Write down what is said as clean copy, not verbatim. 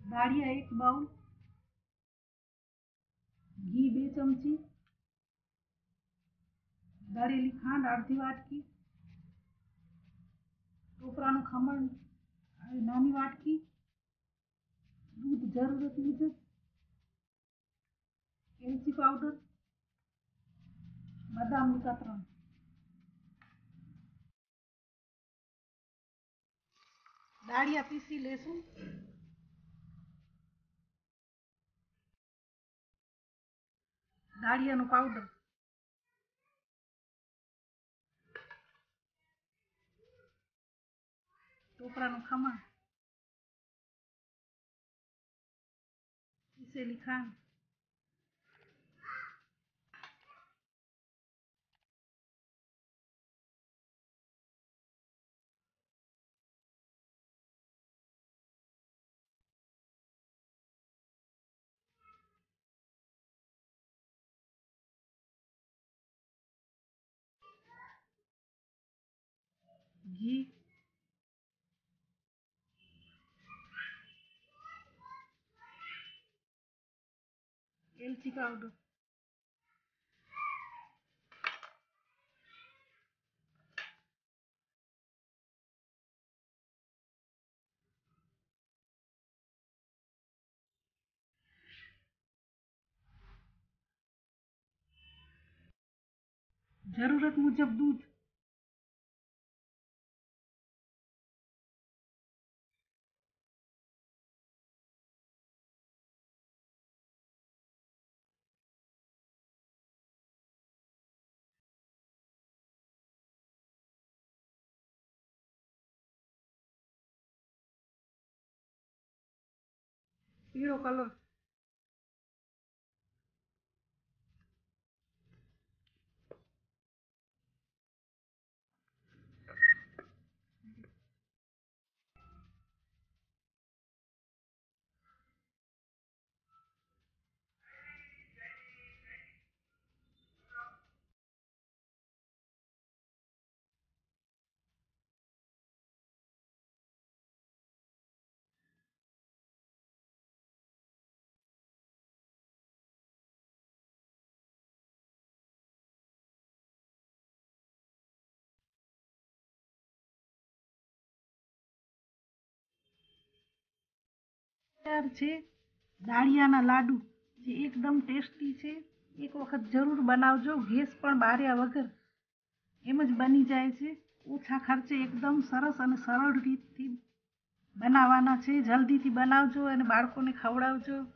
દાળિયા 1 bowl, ઘી 2 ચમચી, દળેલી ખાંડ અડધી વાટકી, ટોપરાનું ખમણ નાની વાટકી, દૂધ જરૂરત મુજબ, એલચી પાવડર, બદામનું કતરણ. દાળિયા પીસી લેશું. દાળિયાનો પાવડર, ટોપરાનું ખમણ, પીસેલી ખાંડ, ઘી, એલચી પાવડર, જરૂરત મુજબ દૂધ, પીળો કલર, તૈયાર છે દાળિયાના લાડુ, જે એકદમ ટેસ્ટી છે. એક વખત જરૂર બનાવજો. ગેસ પણ બાર્યા વગર એમ જ બની જાય છે. ઓછા ખર્ચે એકદમ સરસ અને સરળ રીતથી બનાવવાના છે. જલ્દીથી બનાવજો અને બાળકોને ખવડાવજો.